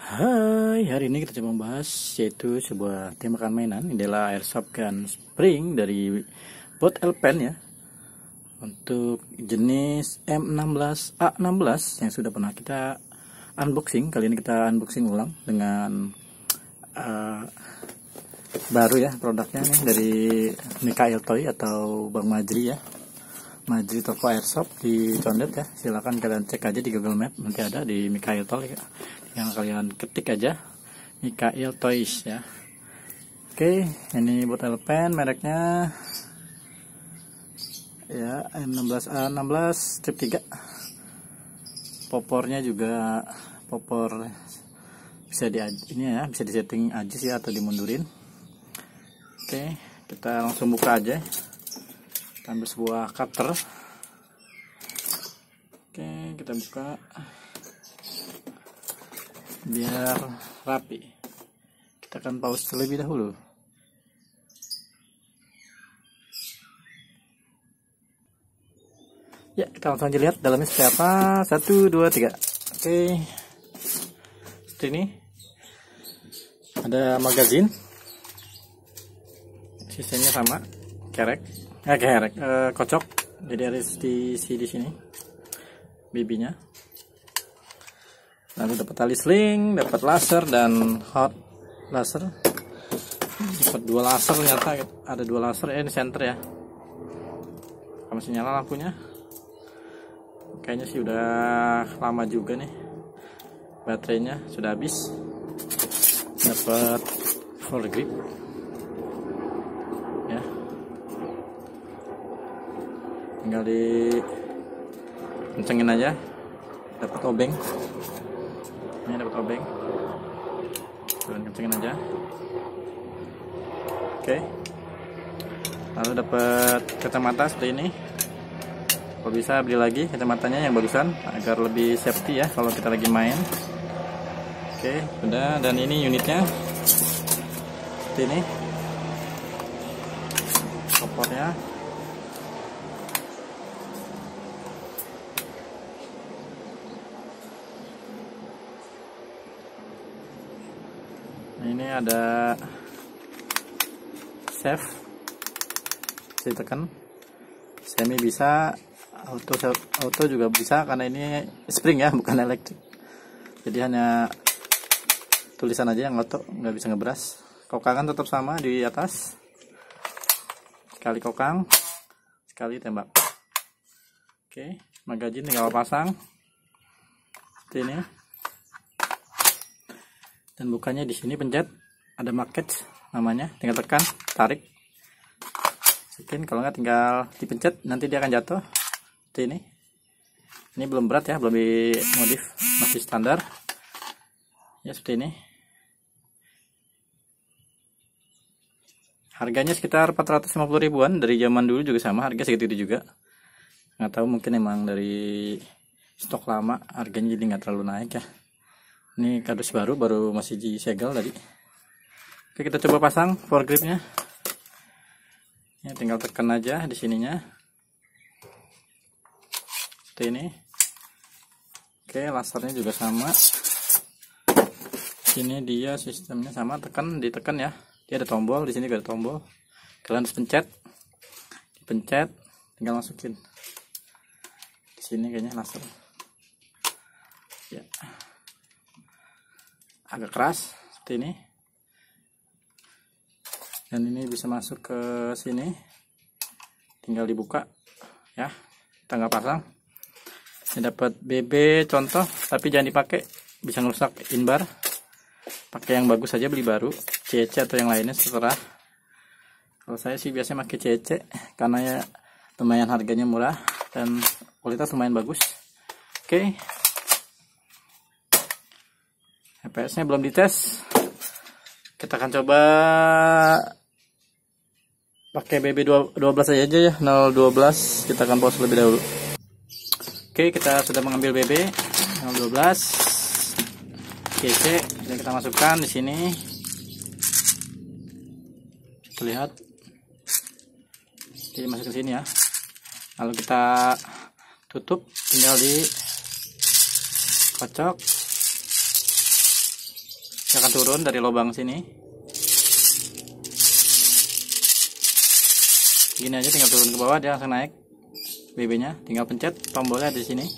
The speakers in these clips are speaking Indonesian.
Hai, hari ini kita coba membahas yaitu sebuah tembakan mainan. Ini adalah airsoft gun spring dari Boat Elpen ya. Untuk jenis M16A16 yang sudah pernah kita unboxing. Kali ini kita unboxing ulang dengan baru ya produknya nih dari Mikael Toy atau Bang Majri ya. Majri toko airsoft di Condet ya. Silahkan kalian cek aja di Google Map, nanti ada di Mikael Toy ya. Yang kalian ketik aja Mikael Toys ya. Oke, ini Boat Elpen mereknya ya M16A16 strip 3. Popornya juga popor bisa bisa disetting aja sih atau dimundurin. Oke, kita langsung buka aja. Kita ambil sebuah cutter. Oke, kita buka biar rapi. Kita akan pause terlebih dahulu. Ya, kita langsung aja lihat dalamnya seperti apa. 1, 2, 3. Oke, seperti ini. Ada magazin. Sisanya sama, kocok. Jadi harus diisi di sini bibinya. Lalu dapat tali sling, dapat laser dan hot laser. Dapat 2 laser ternyata, ada 2 laser ini center ya. Masih nyala lampunya. Kayaknya sih udah lama juga nih. Baterainya sudah habis. Dapat foregrip. Ya. Tinggal kencengin aja. Dapat obeng. Ini dapat obeng, kalian kencengin aja. Oke, lalu dapat kacamata seperti ini. Kalau bisa beli lagi kacamatanya yang bagusan agar lebih safety ya kalau kita lagi main. Oke, udah. Dan ini unitnya seperti ini, kopornya. Ini ada save, bisa ditekan, semi bisa, auto juga bisa karena ini spring ya, bukan elektrik. Jadi hanya tulisan aja yang auto, nggak bisa ngebras. Kokangan tetap sama di atas, sekali kokang, sekali tembak. Oke, magazin tinggal pasang seperti ini. Dan bukanya di sini pencet, ada market namanya, tinggal tekan, tarik, masukin. Kalau nggak tinggal dipencet, nanti dia akan jatuh. Seperti ini. Ini belum berat ya, belum dimodif, masih standar. Ya seperti ini. Harganya sekitar 450 ribuan, dari zaman dulu juga sama, harga segitu juga. Nggak tahu, mungkin emang dari stok lama, harganya jadi nggak terlalu naik ya. Ini kardus baru masih disegel tadi. Oke, kita coba pasang foregripnya. Ya, tinggal tekan aja di sininya. Seperti ini. Oke, lasernya juga sama. Sini dia sistemnya sama, ditekan ya. Dia ada tombol, di sini juga ada tombol. Kalian harus pencet. Dipencet, tinggal masukin. Di sini kayaknya laser. Ya. Agak keras seperti ini, dan ini bisa masuk ke sini, tinggal dibuka ya. Kita nggak pasang. Ini dapat BB contoh, tapi jangan dipakai, bisa ngerusak inbar. Pakai yang bagus saja, beli baru, CC atau yang lainnya terserah. Kalau saya sih biasanya pakai CC karena ya lumayan harganya murah dan kualitas lumayan bagus. Oke. FPS-nya belum dites. Kita akan coba pakai BB 12 aja ya, 012. Kita akan pause lebih dahulu. Oke, kita sudah mengambil BB 012 CC. Jadi kita masukkan di sini. Kita lihat. Jadi masuk ke sini ya. Lalu kita tutup, tinggal di kocok. Dia akan turun dari lubang sini. Gini aja, tinggal turun ke bawah, dia langsung naik. BB-nya tinggal pencet tombolnya di sini.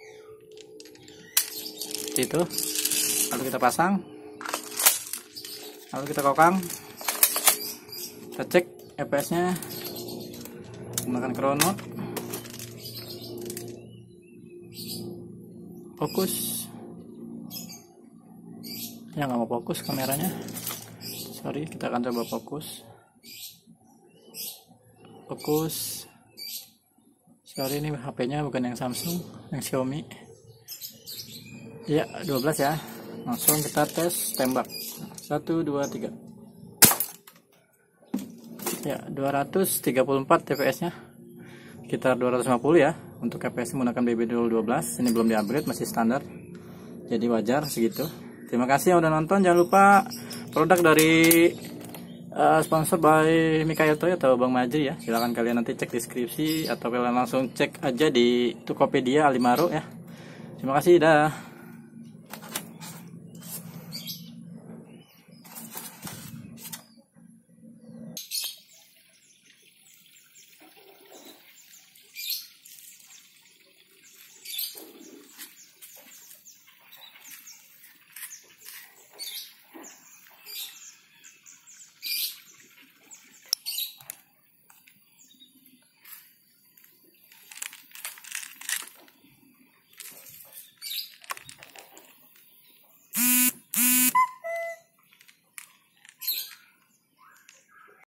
Seperti itu. Lalu kita pasang. Lalu kita kokang. Kita cek EPS-nya menggunakan crown mode. Fokus. Ya nggak mau fokus kameranya. Sorry, kita akan coba fokus. Fokus. Sorry, ini HP-nya bukan yang Samsung, yang Xiaomi. Ya, 12 ya. Langsung kita tes tembak. 1 2 3. Ya, 234 TPS-nya. Sekitar 250 ya untuk FPS menggunakan BB12. Ini belum di-upgrade, masih standar. Jadi wajar segitu. Terima kasih yang udah nonton. Jangan lupa produk dari sponsor by Mikhail Toy atau Bang Majri ya. Silahkan kalian nanti cek deskripsi atau kalian langsung cek aja di Tokopedia Alimaro ya. Terima kasih, dah.